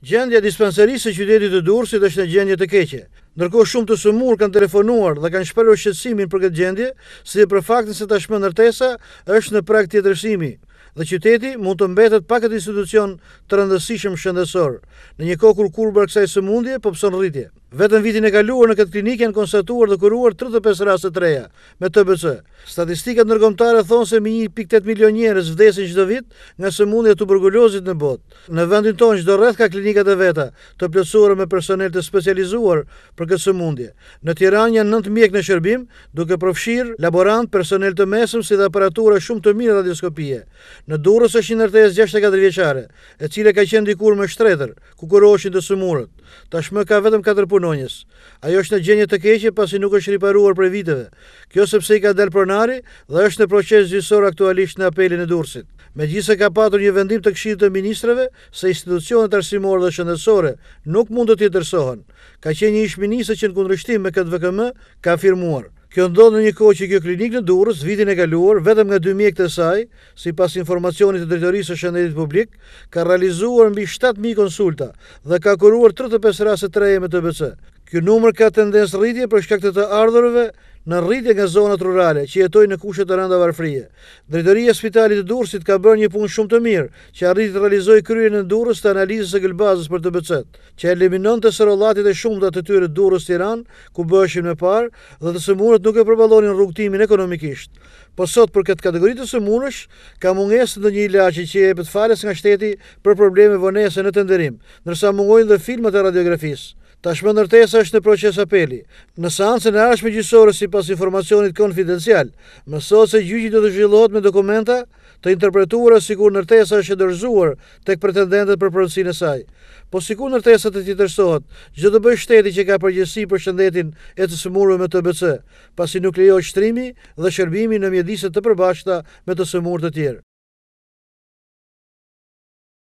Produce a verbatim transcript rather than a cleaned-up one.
Gjendja e dispensarisë së qytetit të Durrësit është në gjendje të keqe. Ndërkohë shumë të sëmurë kanë telefonuar dhe kanë shprehur shqetësimin për këtë gjendje, si për faktin se tashmë ndërtesa është në prag tjetërsimi dhe qyteti mund të mbetet pa këtë institucion të rëndësishëm shëndetësor, në një kohë kur kurba e kësaj sëmundje po pson rritje. Vetëm vitin e kaluar në këtë klinikë janë konstatuar dhe kuruar tridhjetë e pesë raste të reja me T B C. Statistikat ndërkombëtare thonë se mbi një pikë tetë milion njerëz vdesin çdo vit nga sëmundja e tuberkulozit në botë. Në vendin tonë çdo rreth ka klinikat e veta, të plotësuara me personel të specializuar për këtë sëmundje. Në Tiranë janë nëntë mjek në shërbim, duke përfshirë laborant, personel të mesëm si dhe aparatura shumë të mirë radioskopie. Në Durrës është një ndërtesë gjashtëdhjetë e katër vjeçare, e cila ka qenë dikur më shtretër, ku kuroheshin të sëmurët. Tashmë ka vetëm katër punonjës. Ajo është në gjendje të keqe pasi nuk është riparuar prej viteve. Kjo sepse i ka dalë pronari dhe është në proces gjyqësor aktualisht në apelin e Durrësit. Megjithëse ka patur një vendim të Këshillit të Ministrave se institucionet arsimore dhe shëndetësore nuk mund të tjetërsohen, ka qenë një ish-ministër që në kundërshtim me këtë V K M ka afirmuar. Kjo ndodh në një kohë që kjo klinikë në Durrës vitin e kaluar vetëm nga dy mjekët e saj, sipas informacionit të Drejtorisë së Shëndetit Publik, ka realizuar mbi shtatë mijë konsulta dhe ka kuruar tridhjetë e pesë raste të reja me T B C. Ky numër ka tendencë rritje për shkak të të ardhurëve në rritje nga zonat rurale që jetojnë në kushte të rënda varfërie. Drejtoria e Spitalit të Durrësit ka bërë një punë shumë të mirë që arriti të realizojë kryerjen në Durrës të analizës së gëlbazës për T B C, që eliminonte serollatit e shumta të tyre Durrës-Tiranë, ku bëheshin më parë dhe të sëmurët nuk e përballonin rrugtimin ekonomikisht. Po sot për këtë kategori të sëmurësh ka mungesë të një ilaçi që jepet falas nga shteti për probleme vonese në tenderim, ndërsa mungojnë dhe filmat e radiografisë. Tashmë ndërtesa është në proces apeli. Në seancën e ardhshme gjyqësore, sipas informacionit konfidencial, mësohet se gjyqi do të zhvillohet me dokumenta të interpretuara sikur ndërtesa është e dorëzuar tek pretendentët për pronësinë e saj. Po sikur ndërtesa të tjetërsohet, çdo të bëjë shteti që ka përgjegjësi për shëndetin e të sëmurëve me T B C, pasi nuk lejohet shtrimi dhe shërbimi në mjedise të përbashkëta me të sëmurë të tjerë.